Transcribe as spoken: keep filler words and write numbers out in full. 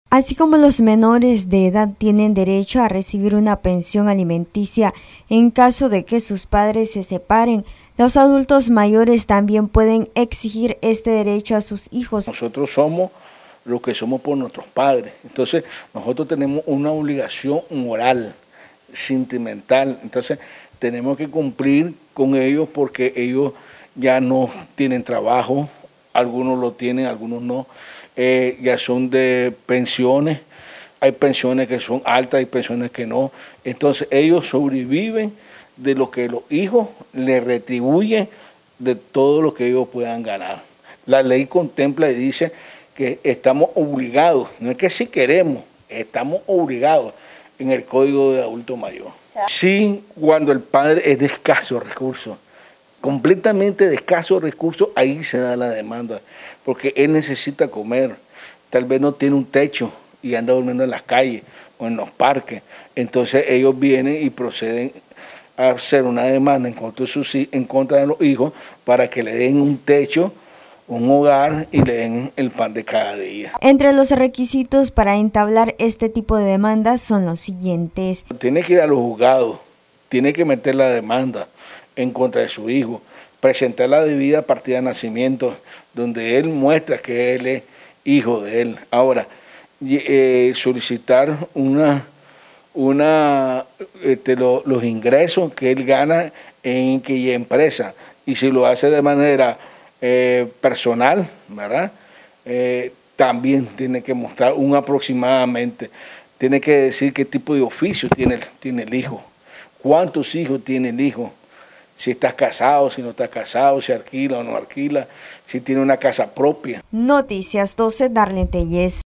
Así como los menores de edad tienen derecho a recibir una pensión alimenticia en caso de que sus padres se separen, los adultos mayores también pueden exigir este derecho a sus hijos. Nosotros somos lo que somos por nuestros padres, entonces nosotros tenemos una obligación moral, sentimental, entonces tenemos que cumplir con ellos porque ellos ya no tienen trabajo, algunos lo tienen, algunos no, eh, ya son de pensiones, hay pensiones que son altas, hay pensiones que no, entonces ellos sobreviven de lo que los hijos les retribuyen de todo lo que ellos puedan ganar. La ley contempla y dice que estamos obligados, no es que si queremos, estamos obligados en el Código de Adulto Mayor. Sí, cuando el padre es de escasos recursos, completamente de escasos recursos, ahí se da la demanda, porque él necesita comer, tal vez no tiene un techo y anda durmiendo en las calles o en los parques, entonces ellos vienen y proceden a hacer una demanda en contra de, sus, en contra de los hijos para que le den un techo, un hogar y le den el pan de cada día. Entre los requisitos para entablar este tipo de demandas son los siguientes. Tiene que ir a los juzgados, tiene que meter la demanda en contra de su hijo, presentar la debida partida de nacimiento, donde él muestra que él es hijo de él. Ahora, eh, solicitar una, una, este, lo, los ingresos que él gana en aquella empresa, y si lo hace de manera eh, personal, ¿verdad? Eh, también tiene que mostrar un aproximadamente, tiene que decir qué tipo de oficio tiene, tiene el hijo, cuántos hijos tiene el hijo, si estás casado, si no estás casado, si alquila o no alquila, si tiene una casa propia. Noticias doce, Darlene Tellez.